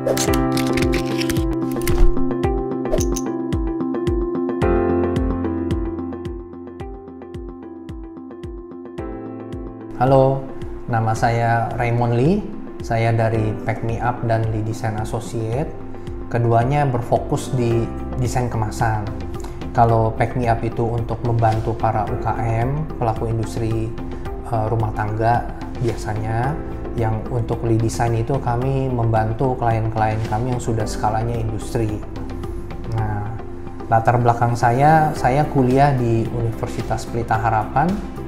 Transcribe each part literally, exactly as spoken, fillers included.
Halo, nama saya Raymond Lee. Saya dari Pack Me Up dan Lee Design Associate. Keduanya berfokus di desain kemasan. Kalau Pack Me Up itu untuk membantu para U K M, pelaku industri uh, rumah tangga biasanya. Yang untuk Lee Design itu kami membantu klien-klien kami yang sudah skalanya industri. Nah, latar belakang saya, saya kuliah di Universitas Pelita Harapan,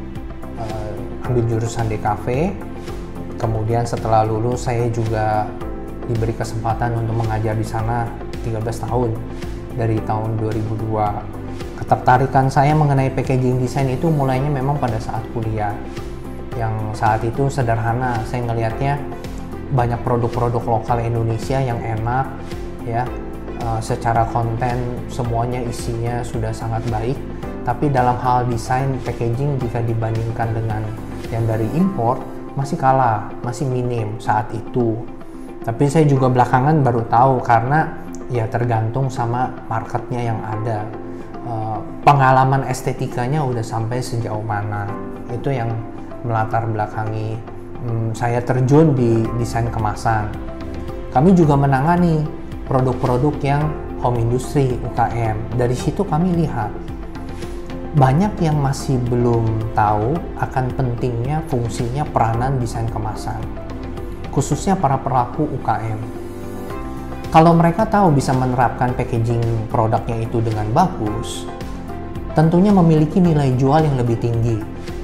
uh, ambil jurusan D K V. Kemudian setelah lulus saya juga diberi kesempatan untuk mengajar di sana tiga belas tahun dari tahun dua ribu dua. Ketertarikan saya mengenai packaging design itu mulainya memang pada saat kuliah. Yang saat itu sederhana, saya ngelihatnya banyak produk-produk lokal Indonesia yang enak ya. Uh, secara konten semuanya isinya sudah sangat baik, tapi dalam hal desain packaging jika dibandingkan dengan yang dari impor masih kalah, masih minim saat itu. Tapi saya juga belakangan baru tahu karena ya tergantung sama marketnya yang ada. Uh, pengalaman estetikanya udah sampai sejauh mana. Itu yang melatar belakangi um, saya terjun di desain kemasan. Kami juga menangani produk-produk yang home industry U K M. Dari situ kami lihat banyak yang masih belum tahu akan pentingnya fungsinya peranan desain kemasan, khususnya para pelaku U K M. Kalau mereka tahu bisa menerapkan packaging produknya itu dengan bagus, tentunya memiliki nilai jual yang lebih tinggi.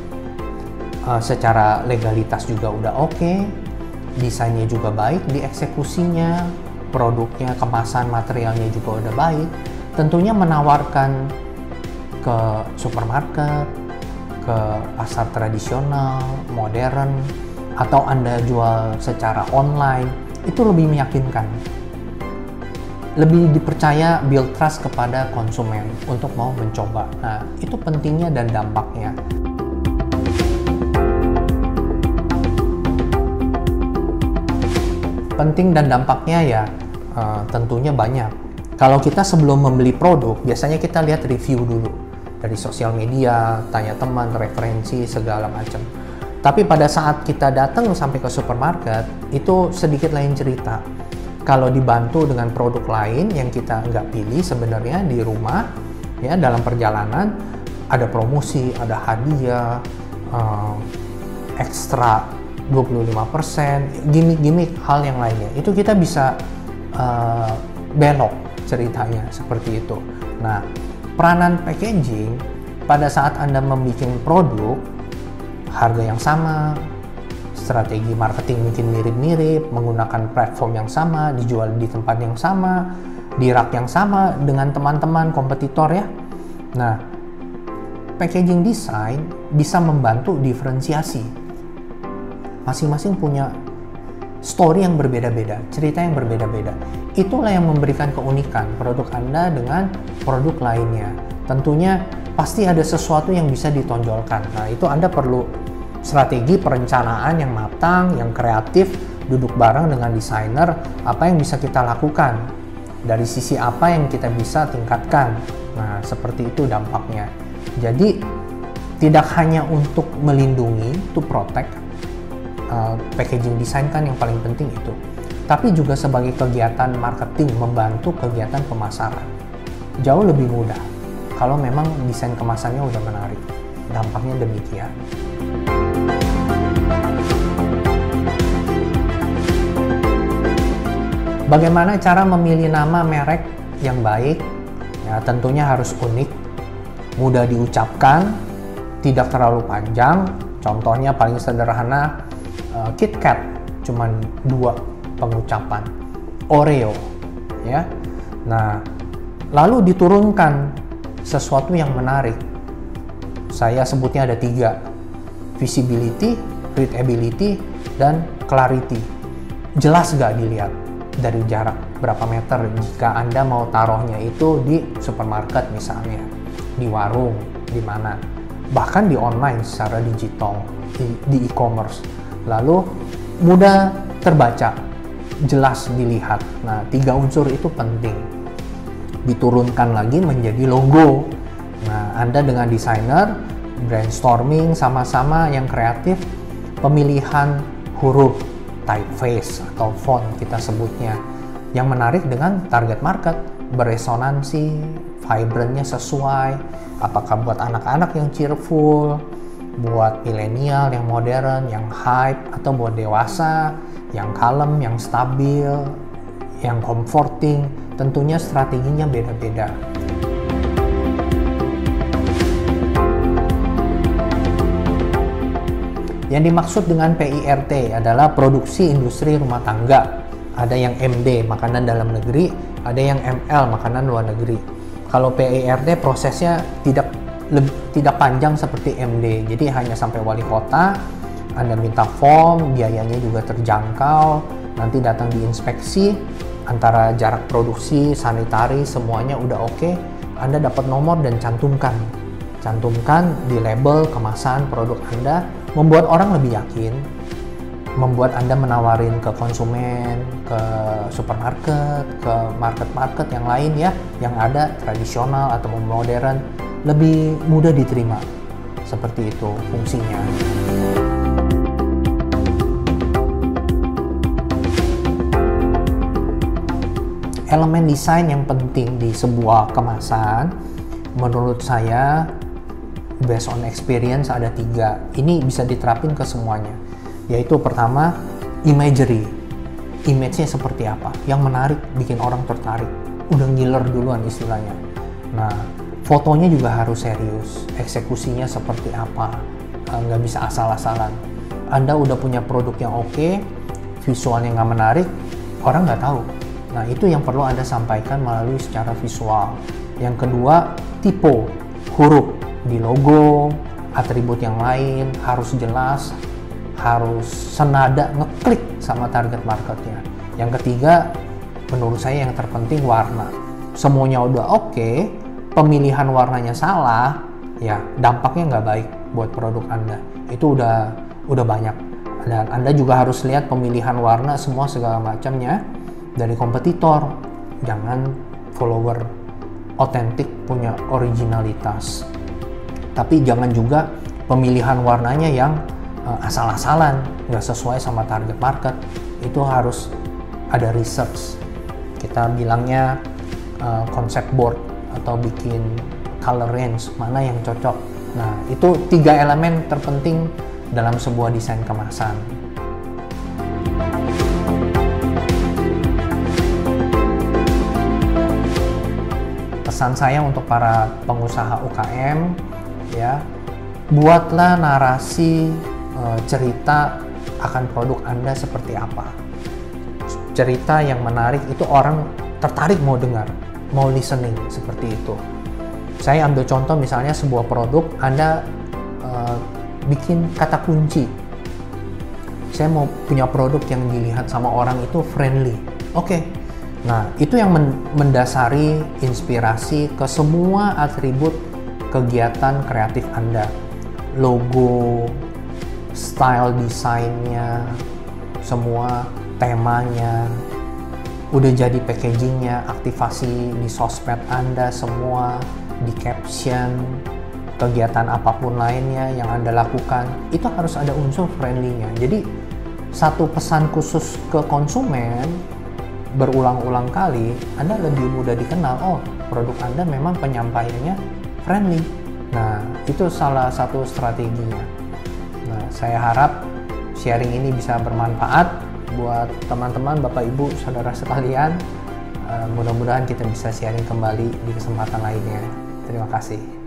Uh, secara legalitas juga udah oke, okay, desainnya juga baik, dieksekusinya, produknya, kemasan, materialnya juga udah baik, tentunya menawarkan ke supermarket, ke pasar tradisional, modern, atau Anda jual secara online, itu lebih meyakinkan. Lebih dipercaya, build trust kepada konsumen untuk mau mencoba. Nah, itu pentingnya dan dampaknya. Penting dan dampaknya ya uh, tentunya banyak. Kalau kita sebelum membeli produk, biasanya kita lihat review dulu. Dari sosial media, tanya teman, referensi, segala macam. Tapi pada saat kita datang sampai ke supermarket, itu sedikit lain cerita. Kalau dibantu dengan produk lain yang kita nggak pilih sebenarnya di rumah, ya dalam perjalanan, ada promosi, ada hadiah, uh, ekstra dua puluh lima persen, gimmick-gimmick hal yang lainnya. Itu kita bisa uh, belok ceritanya seperti itu. Nah, peranan packaging pada saat Anda membuat produk, harga yang sama, strategi marketing mungkin mirip-mirip, menggunakan platform yang sama, dijual di tempat yang sama, di rak yang sama dengan teman-teman kompetitor ya. Nah, packaging design bisa membantu diferensiasi. Masing-masing punya story yang berbeda-beda, cerita yang berbeda-beda. Itulah yang memberikan keunikan produk Anda dengan produk lainnya. Tentunya pasti ada sesuatu yang bisa ditonjolkan. Nah, itu Anda perlu strategi perencanaan yang matang, yang kreatif, duduk bareng dengan desainer, apa yang bisa kita lakukan, dari sisi apa yang kita bisa tingkatkan. Nah, seperti itu dampaknya. Jadi, tidak hanya untuk melindungi, to protect, uh, packaging design kan yang paling penting itu, tapi juga sebagai kegiatan marketing, membantu kegiatan pemasaran. Jauh lebih mudah kalau memang desain kemasannya udah menarik. Dampaknya demikian. Bagaimana cara memilih nama merek yang baik? Ya, tentunya harus unik, mudah diucapkan, tidak terlalu panjang. Contohnya paling sederhana, uh, KitKat, cuman dua pengucapan. Oreo, ya. Nah, lalu diturunkan sesuatu yang menarik. Saya sebutnya ada tiga: visibility, readability, dan clarity. Jelas gak dilihat dari jarak berapa meter jika Anda mau taruhnya itu di supermarket misalnya, di warung, di mana, bahkan di online secara digital, di, di e-commerce. Lalu mudah terbaca, jelas dilihat. Nah, tiga unsur itu penting. Diturunkan lagi menjadi logo. Nah, Anda dengan desainer brainstorming sama-sama yang kreatif, pemilihan huruf, typeface atau font kita sebutnya, yang menarik dengan target market, beresonansi, vibrantnya sesuai, apakah buat anak-anak yang cheerful, buat milenial yang modern, yang hype, atau buat dewasa, yang kalem, yang stabil, yang comforting. Tentunya strateginya beda-beda. Yang dimaksud dengan P I R T adalah produksi industri rumah tangga. Ada yang M D, makanan dalam negeri, ada yang M L, makanan luar negeri. Kalau P I R T prosesnya tidak lebih, tidak panjang seperti M D, jadi hanya sampai wali kota, Anda minta form, biayanya juga terjangkau, nanti datang diinspeksi, antara jarak produksi, sanitari, semuanya udah oke, Anda dapat nomor dan cantumkan. Cantumkan di label kemasan produk Anda, membuat orang lebih yakin, membuat Anda menawarin ke konsumen, ke supermarket, ke market-market yang lain ya, yang ada tradisional atau modern, lebih mudah diterima. Seperti itu fungsinya. Elemen desain yang penting di sebuah kemasan, menurut saya, based on experience ada tiga. Ini bisa diterapin ke semuanya. Yaitu pertama, imagery. Image-nya seperti apa? Yang menarik, bikin orang tertarik. Udah ngiler duluan istilahnya. Nah, fotonya juga harus serius. Eksekusinya seperti apa? Nggak bisa asal-asalan. Anda udah punya produk yang oke, visualnya nggak menarik, orang nggak tahu. Nah, itu yang perlu Anda sampaikan melalui secara visual. Yang kedua, typo, huruf di logo, atribut yang lain harus jelas, harus senada, ngeklik sama target marketnya. Yang ketiga, menurut saya yang terpenting warna. Semuanya udah oke, pemilihan warnanya salah, ya dampaknya nggak baik buat produk Anda. Itu udah udah banyak. Dan Anda juga harus lihat pemilihan warna semua segala macamnya dari kompetitor. Jangan follower otentik, punya originalitas. Tapi jangan juga pemilihan warnanya yang uh, asal-asalan, nggak sesuai sama target market. Itu harus ada research. Kita bilangnya uh, concept board atau bikin color range, mana yang cocok. Nah, itu tiga elemen terpenting dalam sebuah desain kemasan. Pesan saya untuk para pengusaha U K M, ya, buatlah narasi e, cerita akan produk Anda seperti apa. Cerita yang menarik itu orang tertarik mau dengar, mau listening, seperti itu. Saya ambil contoh misalnya sebuah produk, Anda e, bikin kata kunci. Saya mau punya produk yang dilihat sama orang itu friendly. Oke. Okay. Nah, itu yang mendasari inspirasi ke semua atribut kegiatan kreatif Anda. Logo, style desainnya, semua temanya, udah jadi packagingnya, aktivasi di sosmed Anda semua, di caption, kegiatan apapun lainnya yang Anda lakukan, itu harus ada unsur friendly-nya. Jadi, satu pesan khusus ke konsumen, berulang-ulang kali, Anda lebih mudah dikenal, oh produk Anda memang penyampaiannya friendly. Nah, itu salah satu strateginya. Nah, saya harap sharing ini bisa bermanfaat buat teman-teman, Bapak Ibu, Saudara sekalian. Uh, mudah-mudahan kita bisa sharing kembali di kesempatan lainnya. Terima kasih.